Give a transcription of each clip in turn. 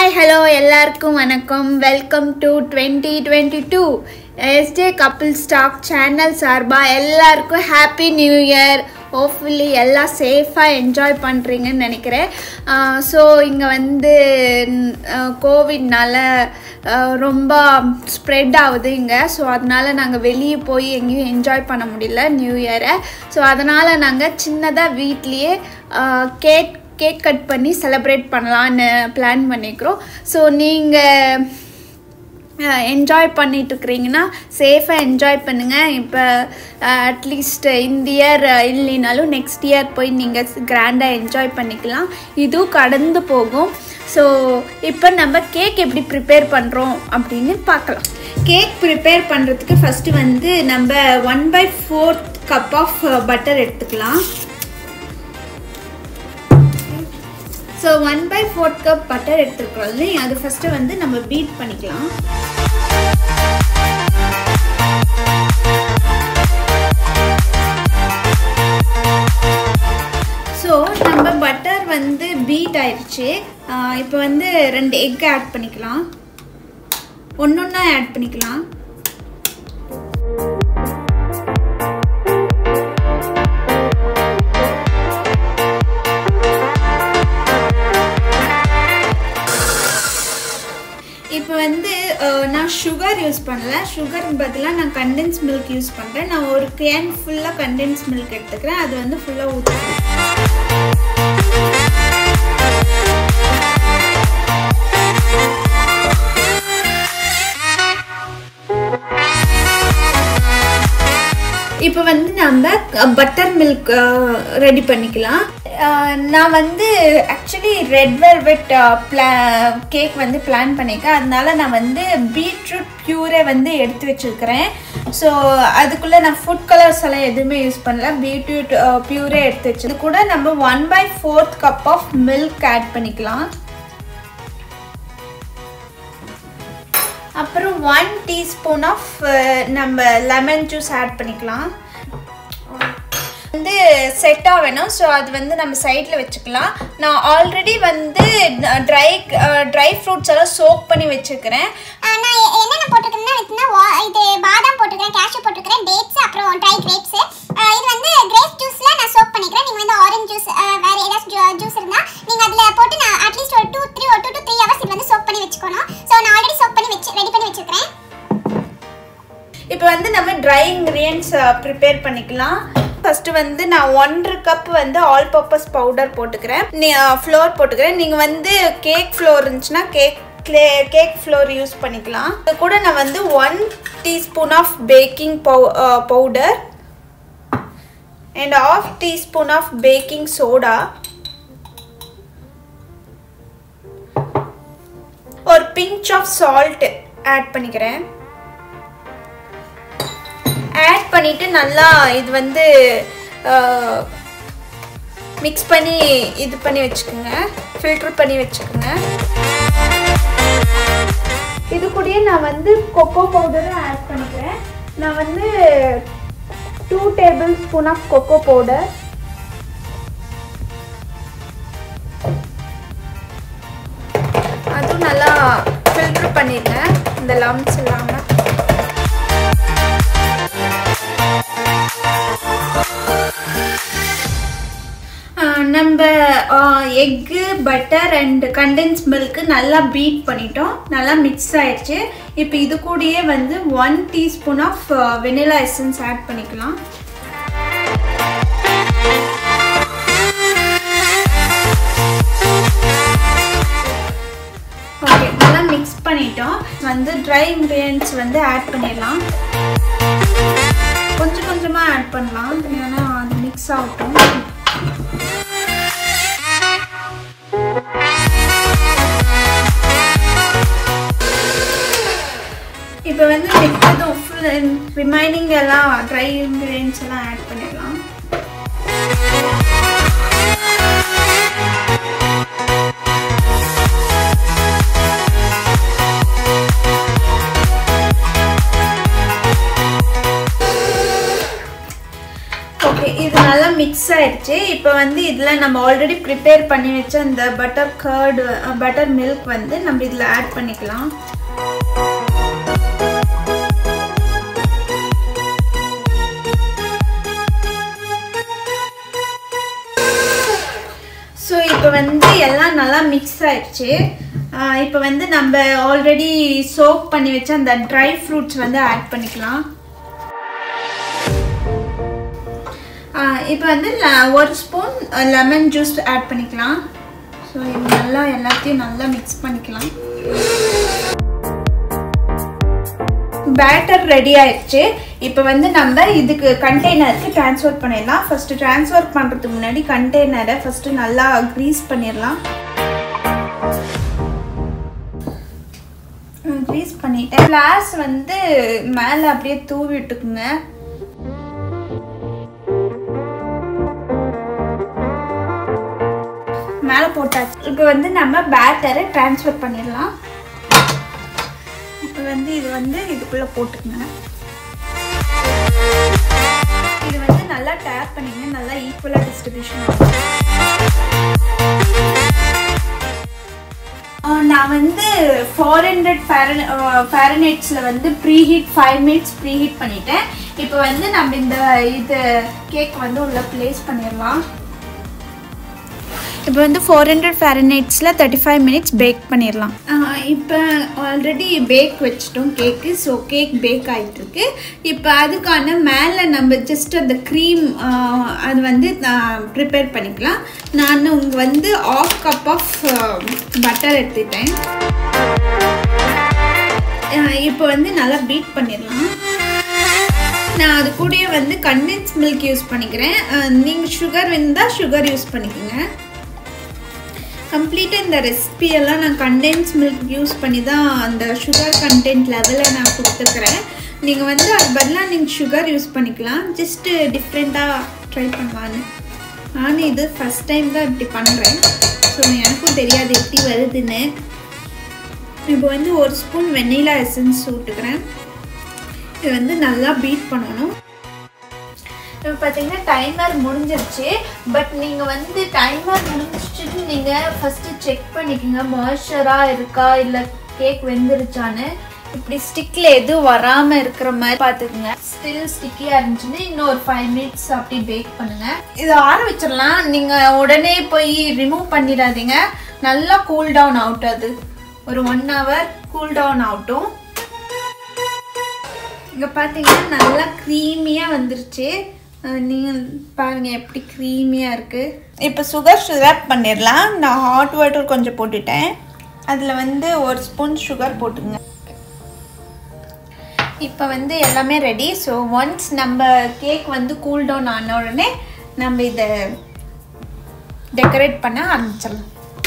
hello எல்லாருக்கும் வணக்கம். Welcome to 2022 SJ Couples Talk channel சார்பா எல்லாருக்கும் ஹாப்பி நியூ இயர். ஹோப்ஃபுல்லி எல்லாம் சேஃபாக என்ஜாய் பண்ணுறீங்கன்னு நினைக்கிறேன். ஸோ இங்கே வந்து கோவிட்னால ரொம்ப ஸ்ப்ரெட் ஆகுது இங்கே. ஸோ அதனால் நாங்கள் வெளியே போய் எங்கேயும் என்ஜாய் பண்ண முடியல நியூ இயரை. ஸோ அதனால் நாங்கள் சின்னதாக வீட்லேயே கேக் கட் பண்ணி செலிப்ரேட் பண்ணலான்னு பிளான் பண்ணிக்கிறோம். ஸோ நீங்கள் என்ஜாய் பண்ணிட்டுருக்கிறீங்கன்னா சேஃபாக என்ஜாய் பண்ணுங்கள். இப்போ அட்லீஸ்ட் இந்த இயர் இல்லைனாலும் நெக்ஸ்ட் இயர் போய் நீங்கள் கிராண்டாக என்ஜாய் பண்ணிக்கலாம். இதுவும் கடந்து போகும். ஸோ இப்போ நம்ம கேக் எப்படி ப்ரிப்பேர் பண்ணுறோம் அப்படின்னு பார்க்கலாம். கேக் ப்ரிப்பேர் பண்ணுறதுக்கு ஃபஸ்ட்டு வந்து நம்ம 1/4 கப் ஆஃப் பட்டர் எடுத்துக்கலாம். ஸோ 1/4 கப் பட்டர் எடுத்துருக்கோம். அது ஃபஸ்ட்டு வந்து நம்ம பீட் பண்ணிக்கலாம். ஸோ நம்ம பட்டர் வந்து பீட் ஆயிடுச்சு. இப்போ வந்து 2 எக் ஆட் பண்ணிக்கலாம். ஒன்றா ஆட் பண்ணிக்கலாம். இப்போ வந்து நான் சுகர் யூஸ் பண்ணல. சுகருக்கு பதிலாக நான் கண்டென்ஸ் மில்க் யூஸ் பண்ணுறேன். நான் ஒரு கேன் ஃபுல்லாக கண்டென்ஸ் மில்க் எடுத்துக்கிறேன். அது வந்து ஃபுல்லாக ஊற்றுறேன். இப்போ வந்து நம்ம பட்டர் மில்க் ரெடி பண்ணிக்கலாம். நான் வந்து ஆக்சுவலி ரெட் வெல்வெட் கேக் வந்து பிளான் பண்ணியிருக்கேன். அதனால நான் வந்து பீட்ரூட் பியூரே வந்து எடுத்து வச்சுருக்கிறேன். ஸோ அதுக்குள்ளே நான் ஃபுட் கலர்ஸ் எல்லாம் எதுவுமே யூஸ் பண்ணல. பீட்ரூட் பியூரே எடுத்து வச்சு கூட நம்ம 1/4 கப் ஆஃப் மில்க் ஆட் பண்ணிக்கலாம். அப்புறம் 1 டீஸ்பூன் ஆஃப் நம்ம லெமன் ஜூஸ் ஆட் பண்ணிக்கலாம். வந்து செட்டாக வேணும். ஸோ அது வந்து நம்ம சைடில் வச்சுக்கலாம். நான் ஆல்ரெடி வந்து ட்ரை ஃப்ரூட்ஸ் எல்லாம் சோக் பண்ணி வச்சுக்கிறேன். நான் என்னென்ன போட்டிருக்கேன்னா இது பாதாம் போட்டிருக்கிறேன், கேஷ்யூ போட்டிருக்கிறேன், டேட்ஸ், அப்புறம் ட்ரை கிரேப்ஸ். இது வந்து கிரேப் ஜூஸில் நான் சோக் பண்ணிக்கிறேன். நீங்கள் வந்து ஆரஞ்ச் ஜூஸ் வேறு ஏதாச்சும் ஜூஸ் இருந்தால் நீங்கள் அதில் போட்டு நான் அட்லீஸ்ட் ஒரு 2 to 3 hours இது வந்து சோக் பண்ணி வச்சுக்கணும். ஸோ நான் ஆல்ரெடி சோக் பண்ணி ரெடி பண்ணி வச்சுருக்கிறேன். இப்போ வந்து நம்ம ட்ரை இன்க்ரீடியன்ட்ஸ் ப்ரிப்பேர் பண்ணிக்கலாம். ஃபஸ்ட்டு வந்து நான் 1/2 கப் வந்து ஆல் பர்பஸ் பவுடர் போட்டுக்கிறேன். ஃப்ளோர் போட்டுக்கிறேன். நீங்கள் வந்து கேக் ஃப்ளோர் இருந்துச்சுன்னா கேக் ஃப்ளோர் யூஸ் பண்ணிக்கலாம். அது கூட நான் வந்து 1 teaspoon of baking powder and 1/2 teaspoon of baking soda, ஒரு பிஞ்ச் ஆஃப் சால்ட் ஆட் பண்ணிக்கிறேன். ஆட் பண்ணிவிட்டு நல்லா இது வந்து மிக்ஸ் பண்ணி இது பண்ணி வச்சுக்கோங்க. ஃபில்டர் பண்ணி வச்சுக்கோங்க. இது கூடயே நான் வந்து கொக்கோ பவுடரும் ஆட் பண்ணிக்கிறேன். நான் வந்து 2 tablespoon of cocoa powder, அதுவும் நல்லா ஃபில்டர் பண்ணிடுங்க இந்த லம்ப்ஸ் இல்லாமல். நம்ம egg, butter and condensed milk நல்லா பீட் பண்ணிட்டோம். நல்லா மிக்ஸ் ஆயிடுச்சு. இப்போ இது கூடயே வந்து 1 teaspoon of vanilla essence add பண்ணிக்கலாம். ஓகே, நல்லா மிக்ஸ் பண்ணிட்டோம். வந்து ட்ரை இன்க்ரீடியன்ட்ஸ் வந்து ஆட் பண்ணிடலாம். கொஞ்சம் கொஞ்சமாக ஆட் பண்ணலாம், ஏன்னா அது மிக்ஸ் ஆகட்டும். இப்போ வந்து மிக்சதும் ஃபுல் ரிமைனிங் எல்லாம் ட்ரை இன்க்ரீடியன்ட்ஸ் எல்லாம் ஆட் பண்ணிடலாம். ஓகே, இது நல்லா மிக்ஸ் ஆயிடுச்சு. இப்போ வந்து இதில் நம்ம ஆல்ரெடி ப்ரிப்பேர் பண்ணி வச்ச அந்த பட்டர் மில்க் வந்து நம்ம இதில் ஆட் பண்ணிக்கலாம். ஸோ இப்போ வந்து எல்லாம் நல்லா மிக்ஸ் ஆயிடுச்சு. இப்போ வந்து நம்ம ஆல்ரெடி சோக் பண்ணி வச்ச அந்த ட்ரை ஃப்ரூட்ஸ் வந்து ஆட் பண்ணிக்கலாம். இப்போ வந்து 1 ஸ்பூன் லெமன் ஜூஸ் ஆட் பண்ணிக்கலாம். ஸோ இது நல்லா எல்லாத்தையும் நல்லா மிக்ஸ் பண்ணிக்கலாம். பேட்டர் ரெடி ஆயிடுச்சு. இப்போ வந்து நம்ம இதுக்கு கண்டெய்னருக்கு ட்ரான்ஸ்ஃபர் பண்ணிடலாம். ஃபர்ஸ்ட் ட்ரான்ஸ்ஃபர் பண்ணுறதுக்கு முன்னாடி கண்டெய்னரை ஃபர்ஸ்ட் நல்லா க்ரீஸ் பண்ணிடலாம். க்ரீஸ் பண்ணிட்டேன். கிளாஸ் வந்து மேலே அப்படியே தூவி விட்டுக்குங்க. மேலே போட்டாச்சு. இப்போ வந்து நம்ம பேட்டரை ட்ரான்ஸ்ஃபர் பண்ணிடலாம். இப்போ வந்து இது வந்து இதுக்குள்ளே போட்டுக்குங்க. இது வந்து நல்லா டேப் பண்ணிங்க, நல்லா ஈக்குவலாக டிஸ்ட்ரிபியூஷன் ஆகும். நான் வந்து 400 ஃபாரன்ஹீட்ஸில் வந்து ப்ரீஹீட் 5 மினிட்ஸ் ப்ரீஹீட் பண்ணிட்டேன். இப்போ வந்து நம்ம இது கேக் வந்து உள்ள ப்ளேஸ் பண்ணிடலாம். இப்போ வந்து 400 ஃபாரன்ஹீட்ஸில் 35 மினிட்ஸ் பேக் பண்ணிடலாம். இப்போ ஆல்ரெடி பேக் வச்சிட்டோம் கேக்கு. ஸோ கேக் பேக் ஆகிட்டுருக்கு. இப்போ அதுக்கான மேலே நம்ம ஜஸ்ட் அந்த க்ரீம் அது வந்து ப்ரிப்பேர் பண்ணிக்கலாம். நான் வந்து 1/2 கப் ஆஃப் பட்டர் எடுத்துட்டேன். இப்போ வந்து நல்லா பீட் பண்ணிடலாம். நான் அது கூடயே வந்து கண்டென்ஸ் மில்க் யூஸ் பண்ணிக்கிறேன். நீங்கள் சுகர் இருந்தால் சுகர் யூஸ் பண்ணிக்கோங்க. கம்ப்ளீட்டாக இந்த ரெசிபியெல்லாம் நான் கண்டென்ஸ் மில்க் யூஸ் பண்ணி தான் அந்த சுகர் கண்டென்ட் லெவலில் நான் கொடுத்துருக்குறேன். நீங்கள் வந்து அது பதிலாக நீங்கள் சுகர் யூஸ் பண்ணிக்கலாம். ஜஸ்ட்டு டிஃப்ரெண்ட்டாக ட்ரை பண்ணலான்னு. நானும் இது ஃபஸ்ட் டைம் தான் இப்படி பண்ணுறேன். ஸோ எனக்கும் தெரியாது எப்படி வருதுன்னு. இப்போ வந்து 1 ஸ்பூன் வெண்ணிலா எசன்ஸ் விட்டுக்கிறேன். இது வந்து நல்லா பீட் பண்ணணும். இப்போ பார்த்தீங்கன்னா டைமர் முடிஞ்சிருச்சு. பட் நீங்கள் வந்து டைமர் முடிஞ்சிச்சுட்டு நீங்கள் ஃபஸ்ட்டு செக் பண்ணிக்கோங்க மாய்ஸ்சராக இருக்கா இல்லை கேக் வெந்துருச்சான்னு. இப்படி ஸ்டிக்கில் எதுவும் வராமல் இருக்கிற மாதிரி பார்த்துக்குங்க. ஸ்டில் ஸ்டிக்கியாக இருந்துச்சுன்னா இன்னும் ஒரு 5 மினிட்ஸ் அப்படி பேக் பண்ணுங்கள். இதை ஆற வச்சிடலாம். நீங்கள் உடனே போய் ரிமூவ் பண்ணிடாதீங்க. நல்லா கூல் டவுன் ஆகட்டும். அது ஒரு 1 hour கூல் டவுன் ஆகட்டும். இங்கே பார்த்தீங்கன்னா நல்லா க்ரீமியாக வந்துருச்சு. நீங்கள் பாருங்கள் எப்படி க்ரீமியாக இருக்குது. இப்போ சுகர் சிரப் பண்ணிடலாம். நான் ஹாட் வாட்டர் கொஞ்சம் போட்டுட்டேன். அதில் வந்து 1 ஸ்பூன் சுகர் போட்டுங்க. இப்போ வந்து எல்லாமே ரெடி. ஸோ ஒன்ஸ் நம்ம கேக் வந்து கூல் டவுன் ஆன உடனே நம்ம இதை டெக்கரேட் பண்ண ஆரம்பிச்சிடலாம்.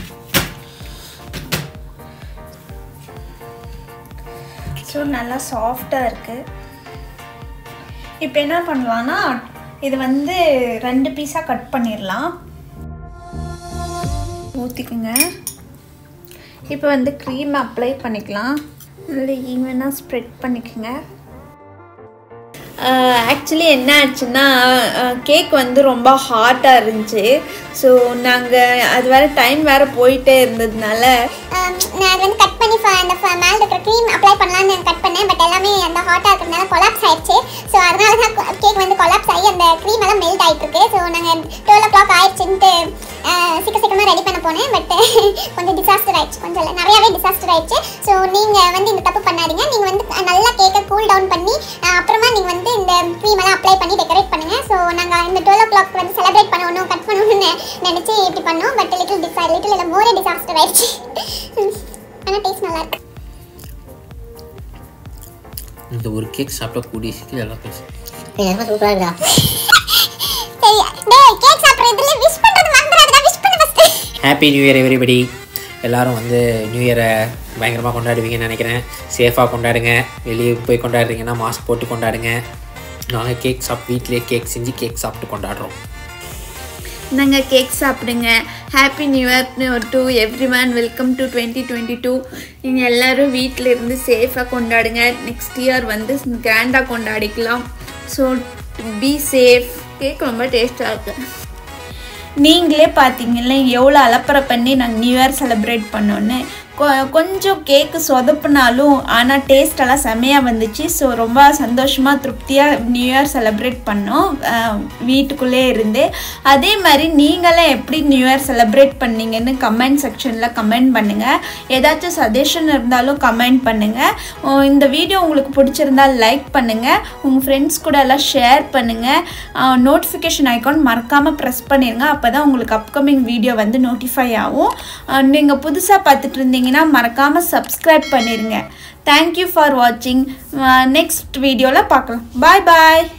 ஸோ நல்லா சாஃப்டாக இருக்குது. இப்போ என்ன பண்ணலான்னா இது வந்து 2 பீஸாக கட் பண்ணிடலாம். ஊற்றிக்குங்க. இப்போ வந்து க்ரீம் அப்ளை பண்ணிக்கலாம். நல்லா ஈவனாக ஸ்ப்ரெட் பண்ணிக்கோங்க. ஆக்சுவலி என்ன ஆச்சுன்னா கேக் வந்து ரொம்ப ஹாட்டாக இருந்துச்சு. ஸோ நாங்கள் அது வேறு டைம் வேறு போயிட்டே இருந்ததுனால நான் அது வந்து கட் பண்ணி அந்த மேலே இருக்கிற க்ரீம் அப்ளை பண்ணலான்னு கட் பண்ணேன். பட் எல்லாமே அந்த ஹாட்டாக இருக்கிறதுனால கொலாப்ஸ் ஆயிடுச்சு. ஸோ அதனால தான் கேக் வந்து கொலாப்ஸ் ஆகி அந்த க்ரீம் எல்லாம் மெல்ட் ஆகிட்டுருக்கு. ஸோ நாங்கள் 12 o'clock ஆயிடுச்சுன்ட்டு சீக்கிரமாக ரெடி பண்ண போனேன். பட் கொஞ்சம் டிசாஸ்டர் ஆயிடுச்சு. கொஞ்சம் இல்லை நிறையாவே டிசாஸ்டர் ஆயிடுச்சு. ஸோ நீங்கள் வந்து இந்த தப்பு பண்ணாதீங்க. நீங்கள் வந்து நல்லா கேக்கை கூல் டவுன் பண்ணி அப்புறமா நீங்கள் வந்து இந்த க்ரீம் எல்லாம் அப்ளை பண்ணி டெக்கரேட் பண்ணுங்கள். ஸோ நாங்கள் இந்த 12 o'clock வந்து செலிப்ரேட் பண்ணணும் கட் பண்ணணும்னு நினச்சி இப்படி பண்ணோம். பட் லிட்டில் இல்லை மோரே டிசாஸ்டர் ஆயிடுச்சு. ஆனால் டேஸ்ட் நல்லா இருக்கு. இந்த ஒரு கேக் சாப்பிட்டா கூடிய சீக்கிரம் எல்லாம் பேசும். சூப்பராக இருக்கா? சரி டேய் கேக் சாப்பிட்றதுல விஷ் பண்ணுறது மறந்துடாதடா. விஷ் பண்ணு first. Happy new year everybody. எல்லோரும் வந்து நியூ இயரை பயங்கரமாக கொண்டாடுவீங்கன்னு நினைக்கிறேன். சேஃபாக கொண்டாடுங்க. வெளியே போய் கொண்டாடுறீங்கன்னா மாஸ்க் போட்டு கொண்டாடுங்க. நாங்கள் கேக் வீட்டிலே கேக் செஞ்சு கேக் சாப்பிட்டு கொண்டாடுறோம். நாங்கள் கேக் சாப்பிடுங்க. Happy new year to everyone. Welcome to 2022. நீங்கள் எல்லோரும் வீட்டில் இருந்து சேஃபாக கொண்டாடுங்க. நெக்ஸ்ட் இயர் வந்து கிராண்டாக கொண்டாடிக்கலாம். So be safe. கேக் ரொம்ப டேஸ்ட்டாக இருக்குது. நீங்களே பார்த்தீங்களா எவ்வளோ அலப்பறை பண்ணி நாங்கள் நியூ இயர் செலிப்ரேட் பண்ணோன்னு. கொஞ்சம் கேக்கு சொதப்புனாலும் ஆனால் டேஸ்டெல்லாம் செம்மையாக வந்துச்சு. ஸோ ரொம்ப சந்தோஷமாக திருப்தியாக நியூ இயர் செலிப்ரேட் பண்ணோம் வீட்டுக்குள்ளே இருந்து. அதே மாதிரி நீங்களே எப்படி நியூ இயர் செலிப்ரேட் பண்ணீங்கன்னு கமெண்ட் செக்ஷனில் கமெண்ட் பண்ணுங்கள். ஏதாச்சும் சஜஷன் இருந்தாலும் கமெண்ட் பண்ணுங்கள். இந்த வீடியோ உங்களுக்கு பிடிச்சிருந்தால் லைக் பண்ணுங்கள், உங்கள் ஃப்ரெண்ட்ஸ் கூட எல்லாம் ஷேர் பண்ணுங்கள். நோட்டிஃபிகேஷன் ஐக்கான் மறக்காமல் ப்ரெஸ் பண்ணிடுங்க. அப்போ தான் உங்களுக்கு அப்கமிங் வீடியோ வந்து நோட்டிஃபை ஆகும். நீங்கள் புதுசாக பார்த்துட்டு இருந்தீங்கன்னா மறக்காமல் சப்ஸ்கிரைப் பண்ணிடுங்க. தேங்க்யூ ஃபார் வாட்சிங். நெக்ஸ்ட் வீடியோவில் பார்க்கலாம். பாய் பாய்.